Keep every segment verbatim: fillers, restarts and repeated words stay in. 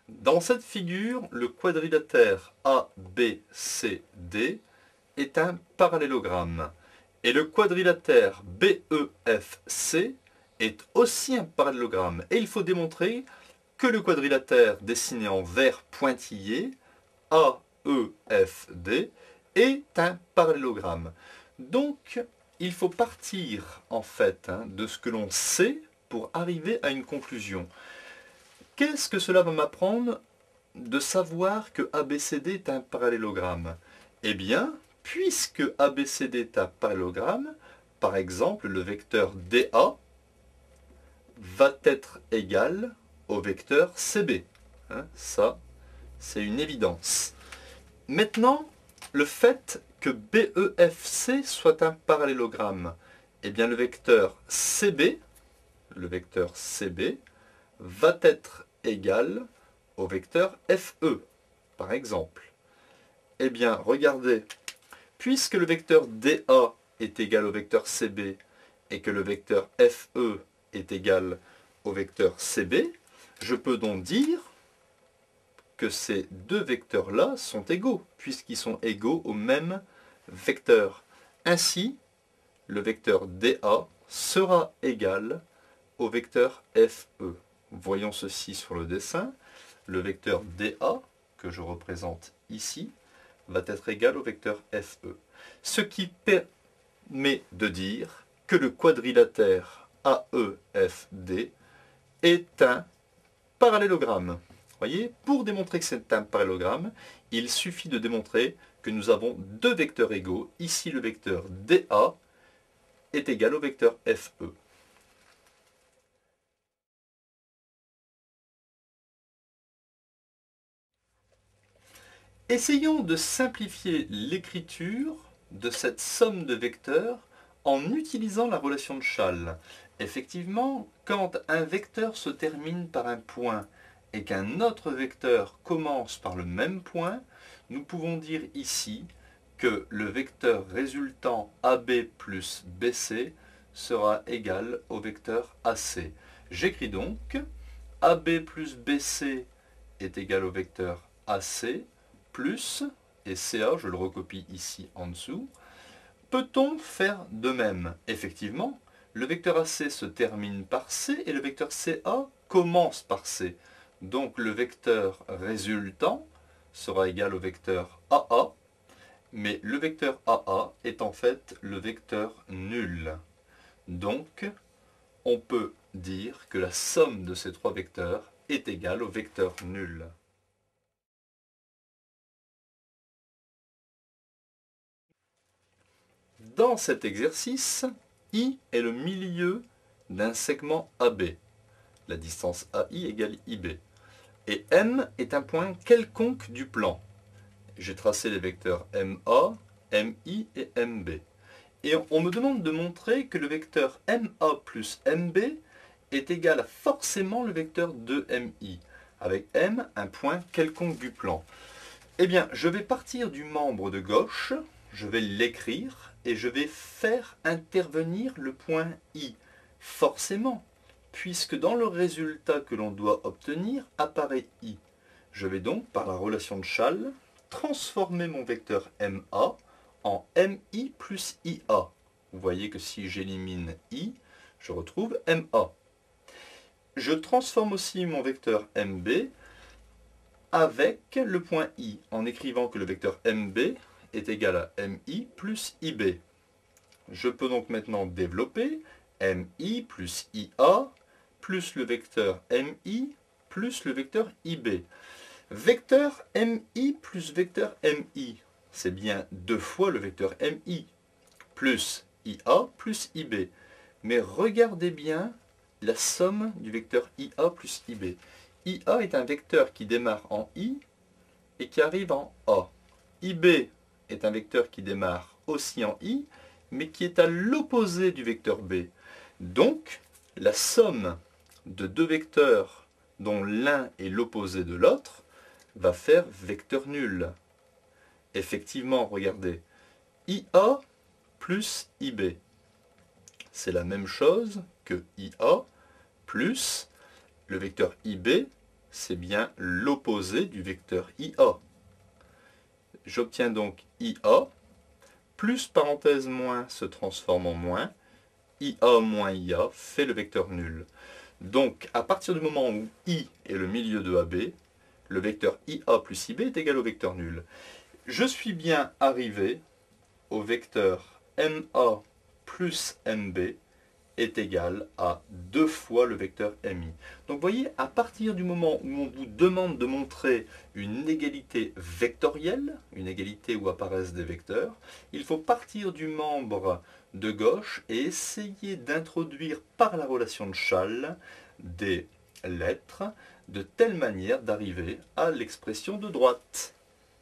Dans cette figure, le quadrilatère A B C D est un parallélogramme. Et le quadrilatère B E F C est aussi un parallélogramme. Et il faut démontrer que le quadrilatère dessiné en vert pointillé, A E F D, est un parallélogramme. Donc, il faut partir en fait hein, de ce que l'on sait pour arriver à une conclusion. Qu'est-ce que cela va m'apprendre de savoir que A B C D est un parallélogramme? Eh bien, puisque A B C D est un parallélogramme, par exemple, le vecteur D A va être égal au vecteur C B. Hein, ça, c'est une évidence. Maintenant, le fait que B E F C soit un parallélogramme, eh bien le vecteur C B, le vecteur C B, va être égal au vecteur F E, par exemple. Eh bien, regardez, puisque le vecteur D A est égal au vecteur C B et que le vecteur F E est égal au vecteur C B, je peux donc dire que ces deux vecteurs-là sont égaux, puisqu'ils sont égaux au même vecteur. Ainsi, le vecteur D A sera égal au vecteur F E. Voyons ceci sur le dessin. Le vecteur D A, que je représente ici, va être égal au vecteur F E. Ce qui permet de dire que le quadrilatère A E F D est un parallélogramme. Voyez, pour démontrer que c'est un parallélogramme, il suffit de démontrer que nous avons deux vecteurs égaux. Ici, le vecteur D A est égal au vecteur F E. Essayons de simplifier l'écriture de cette somme de vecteurs en utilisant la relation de Schall. Effectivement, quand un vecteur se termine par un point et qu'un autre vecteur commence par le même point, nous pouvons dire ici que le vecteur résultant A B plus B C sera égal au vecteur A C. J'écris donc A B plus B C est égal au vecteur A C plus, et C A, je le recopie ici en dessous. Peut-on faire de même? Effectivement, le vecteur A C se termine par C et le vecteur C A commence par C. Donc le vecteur résultant sera égal au vecteur A A, mais le vecteur A A est en fait le vecteur nul. Donc, on peut dire que la somme de ces trois vecteurs est égale au vecteur nul. Dans cet exercice, I est le milieu d'un segment A B. La distance A I égale I B. Et M est un point quelconque du plan. J'ai tracé les vecteurs M A, M I et M B. Et on me demande de montrer que le vecteur M A plus M B est égal à forcément le vecteur deux M I, avec M un point quelconque du plan. Eh bien, je vais partir du membre de gauche, je vais l'écrire, et je vais faire intervenir le point I, forcément, puisque dans le résultat que l'on doit obtenir apparaît I. Je vais donc, par la relation de Schall, transformer mon vecteur M A en M I plus I A. Vous voyez que si j'élimine I, je retrouve M A. Je transforme aussi mon vecteur M B avec le point I, en écrivant que le vecteur M B est égal à M I plus I B. Je peux donc maintenant développer M I plus I A plus le vecteur M I plus le vecteur I B. Vecteur M I plus vecteur M I, c'est bien deux fois le vecteur M I, plus I A plus I B. Mais regardez bien la somme du vecteur I A plus I B. I A est un vecteur qui démarre en I et qui arrive en A. I B est un vecteur qui démarre aussi en I, mais qui est à l'opposé du vecteur B. Donc, la somme de deux vecteurs dont l'un est l'opposé de l'autre va faire vecteur nul. Effectivement, regardez, I A plus I B, c'est la même chose que I A plus le vecteur I B c'est bien l'opposé du vecteur I A. J'obtiens donc I A, plus parenthèse moins se transforme en moins, I A moins I A fait le vecteur nul. Donc, à partir du moment où I est le milieu de A B, le vecteur I A plus I B est égal au vecteur nul. Je suis bien arrivé au vecteur M A plus M B est égal à deux fois le vecteur M I. Donc vous voyez, à partir du moment où on vous demande de montrer une égalité vectorielle, une égalité où apparaissent des vecteurs, il faut partir du membre de gauche et essayer d'introduire par la relation de Schall des lettres de telle manière d'arriver à l'expression de droite.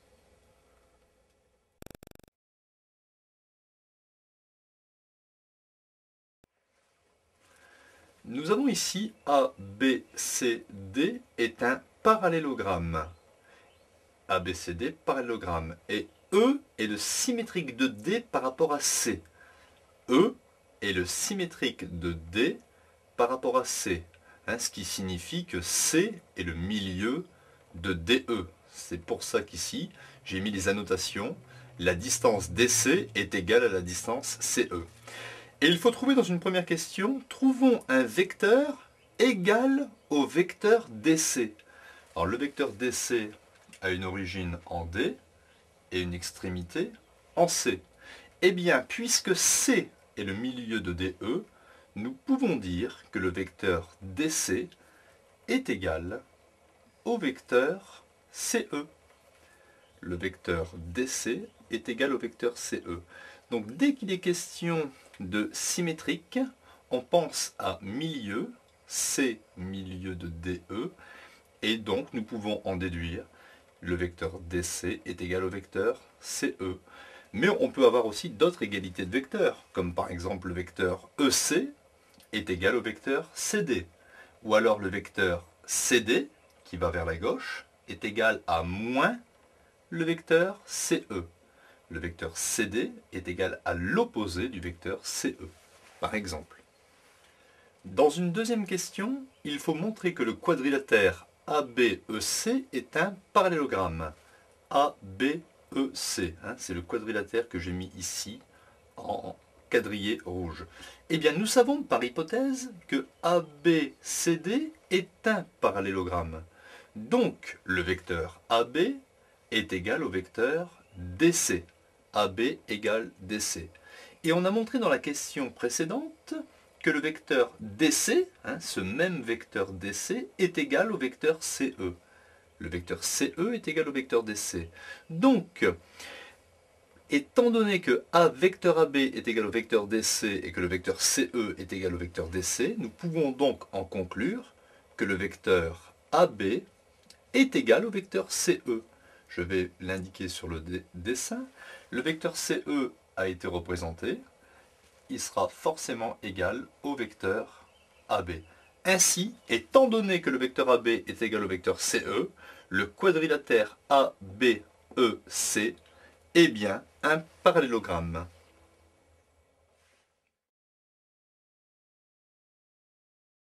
Nous avons ici A, B, C, D est un parallélogramme. A, B, C, D, parallélogramme. Et E est le symétrique de D par rapport à C. E est le symétrique de D par rapport à C. Hein, ce qui signifie que C est le milieu de D E. C'est pour ça qu'ici, j'ai mis les annotations. La distance D C est égale à la distance C E. Et il faut trouver dans une première question, trouvons un vecteur égal au vecteur D C. Alors le vecteur D C a une origine en D et une extrémité en C. Eh bien, puisque C est le milieu de D E, nous pouvons dire que le vecteur D C est égal au vecteur C E. Le vecteur D C est égal au vecteur C E. Donc dès qu'il est question de symétrique, on pense à milieu, C milieu de D E, et donc nous pouvons en déduire le vecteur D C est égal au vecteur C E. Mais on peut avoir aussi d'autres égalités de vecteurs, comme par exemple le vecteur E C est égal au vecteur C D, ou alors le vecteur C D, qui va vers la gauche, est égal à moins le vecteur C E. Le vecteur C D est égal à l'opposé du vecteur C E, par exemple. Dans une deuxième question, il faut montrer que le quadrilatère A B E C est un parallélogramme. A B E C, hein, c'est le quadrilatère que j'ai mis ici en quadrillé rouge. Eh bien, nous savons par hypothèse que A B C D est un parallélogramme. Donc, le vecteur A B est égal au vecteur D C. A B égale D C. Et on a montré dans la question précédente que le vecteur D C, hein, ce même vecteur D C, est égal au vecteur C E. Le vecteur C E est égal au vecteur D C. Donc, étant donné que A vecteur A B est égal au vecteur D C et que le vecteur C E est égal au vecteur D C, nous pouvons donc en conclure que le vecteur A B est égal au vecteur C E. Je vais l'indiquer sur le dessin. Le vecteur C E a été représenté. Il sera forcément égal au vecteur A B. Ainsi, étant donné que le vecteur A B est égal au vecteur C E, le quadrilatère A B E C est bien un parallélogramme.